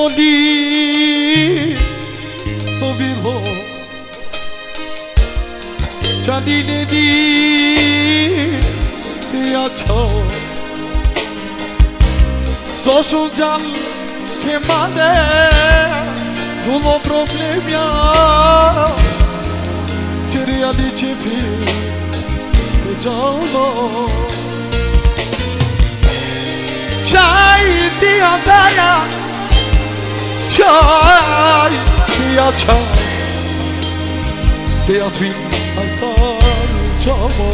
Moli Tovilo Chandine di Tia Chao Sosunjan Che mande Solo problemia Ciria di Cefi E Giallo Shai Tia Daya Shai Tia Chao Tia Sweet Hasta Chamo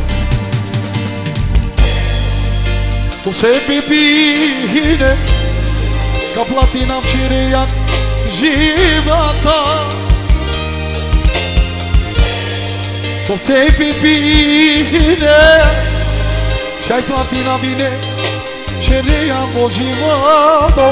Tu sei pipine Ca platina vširia života To sei pipine Și-ai platina vine vširia mo života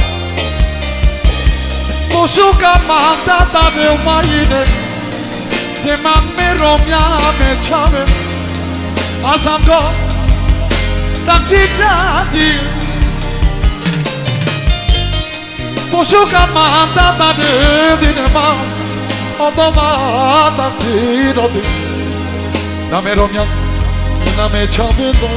Pošuka mandata meu majine Se man me romja me čave A sam go tak si prati Pošuka mandata dine ma Odova tak ti rodi Na me romja na me čave do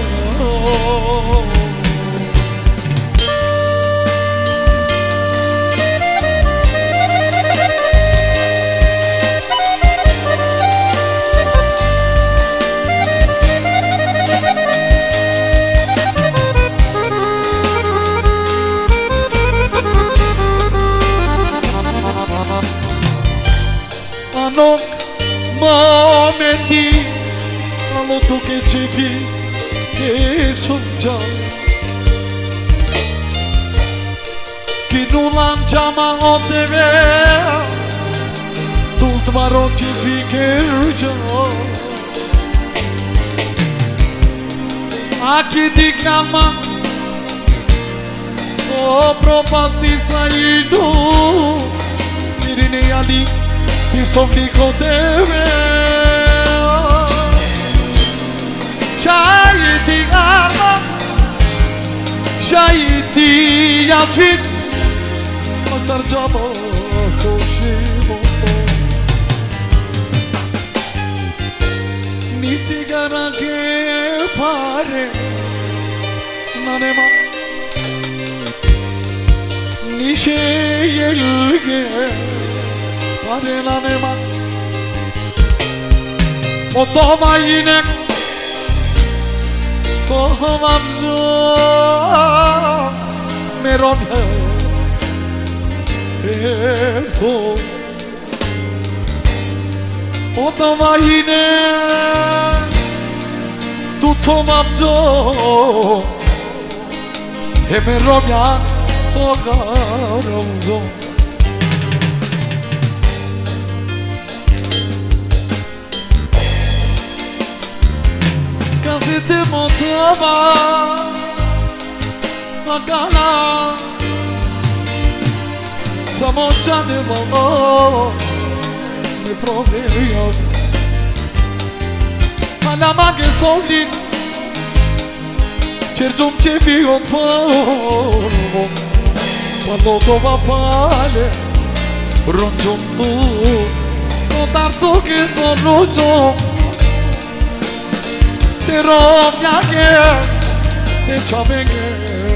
Anok momenti Alo tu che ci fi Che son già Chi non lanciama o deve Tu tvaro ci fi che già A chi ti chiama Sopra pasti saindo Irine ali Ti somnico deve Shai ti ama Shai ti asvit Mastar jamo koshi moto Nici gara ke pare Nanema Nishe yelge Arenanema Odova yine Sohavamzo Meronhe Erto Odova yine Tutovamzo Emeromya Sogaramzo Se te montava a gana Samo gianni volò Ne problemi Ma la maghe soldi Cercium ce vi un foro Quando tu va pale Rongium tu Contar tu che sono io Te romja che te čave che